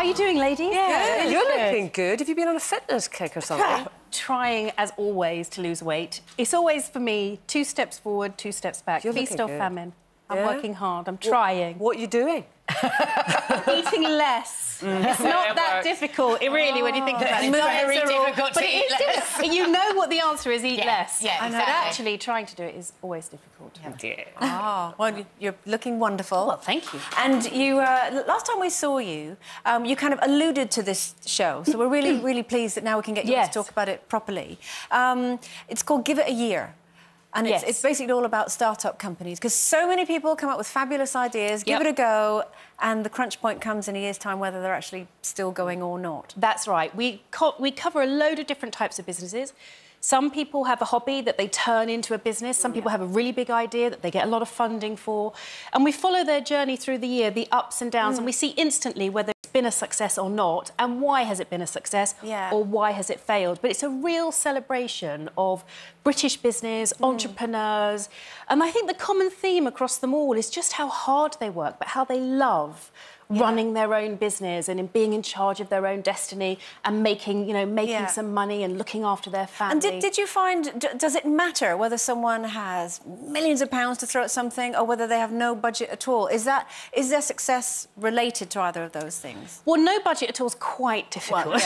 are you doing, ladies? Yeah, you're looking good. Have you been on a fitness kick or something? Trying, as always, to lose weight. It's always, for me, 2 steps forward, 2 steps back. You're Feast or looking good. famine. I'm working hard. I'm trying. What are you doing? Eating less. It's not that difficult, really, when you think about it. It's very difficult to eat less. You know what the answer is, eat less. Yeah, And exactly. actually trying to do it is always difficult. Yeah. Oh, well, you're looking wonderful. Well, thank you. And you, last time we saw you, you kind of alluded to this show, so we're really, really pleased that now we can get you to talk about it properly. It's called Give It a Year. And it's basically all about start-up companies, because so many people come up with fabulous ideas, give it a go, and the crunch point comes in a year's time, whether they're actually still going or not. That's right. We cover a load of different types of businesses. Some people have a hobby that they turn into a business. Some people have a really big idea that they get a lot of funding for. And we follow their journey through the year, the ups and downs, and we see instantly whether it's been a success or not, and why has it been a success or why has it failed. But it's a real celebration of British business, entrepreneurs, and I think the common theme across them all is just how hard they work, but how they love running their own business and in being in charge of their own destiny and making, you know, making some money and looking after their family. And did you find, does it matter whether someone has millions of pounds to throw at something or whether they have no budget at all? Is their success related to either of those things? Well, no budget at all is quite difficult. Well,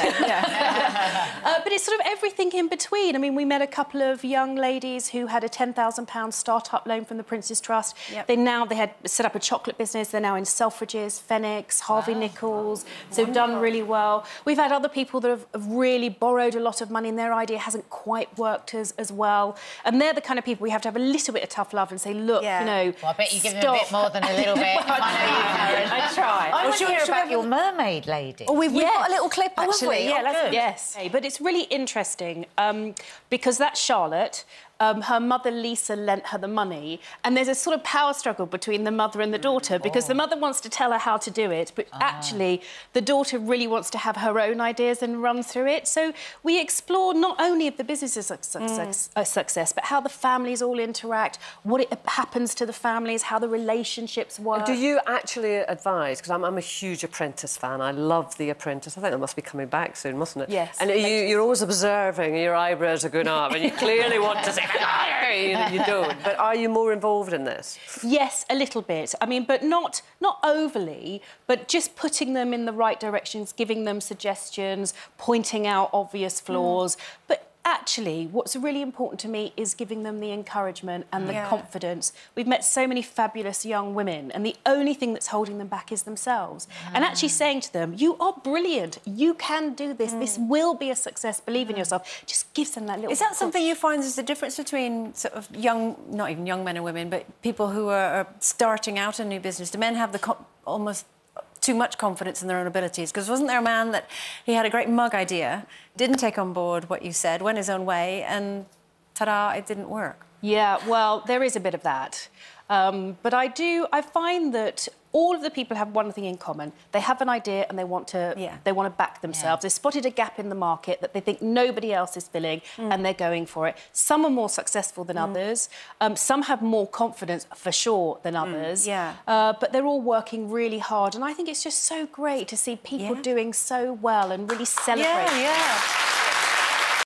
but it's sort of everything in between. I mean, we met a couple of young ladies who had a £10,000 start-up loan from the Prince's Trust. They had set up a chocolate business. They're now in Selfridges, Fenix, Harvey Nichols, so done really well. We've had other people that have really borrowed a lot of money and their idea hasn't quite worked as well. And they're the kind of people we have to have a little bit of tough love and say, look, you know, well, I bet you give them a bit more than a little bit. I try. I want to hear about your mermaid lady. Oh, we've got a little clip, actually. Yes. But it's really interesting because that's Charlotte. Her mother, Lisa, lent her the money, and there's a sort of power struggle between the mother and the daughter because the mother wants to tell her how to do it, but actually the daughter really wants to have her own ideas and run through it. So we explore not only of the business's success, but how the families all interact, what happens to the families, how the relationships work. Do you actually advise, because I'm a huge Apprentice fan, I love The Apprentice, I think that must be coming back soon, mustn't it? Yes. And you're always observing, and your eyebrows are going up, and you clearly want to say, you don't. But are you more involved in this? Yes, a little bit. I mean, but not overly, but just putting them in the right directions, giving them suggestions, pointing out obvious flaws. But actually, what's really important to me is giving them the encouragement and the confidence. We've met so many fabulous young women, and the only thing that's holding them back is themselves. And actually saying to them, you are brilliant, you can do this, this will be a success, believe in yourself, just gives them that little Is that something you find is the difference between sort of young, not even young men and women, but people who are starting out a new business? Do men have the almost too much confidence in their own abilities? Because wasn't there a man that he had a great mug idea, didn't take on board what you said, went his own way, and ta-da, it didn't work? Yeah, well, there is a bit of that. But I find that all of the people have one thing in common. They have an idea and they want to back themselves. They've spotted a gap in the market that they think nobody else is filling and they're going for it. Some are more successful than others. Some have more confidence, for sure, than others. But they're all working really hard. And I think it's just so great to see people doing so well and really celebrate.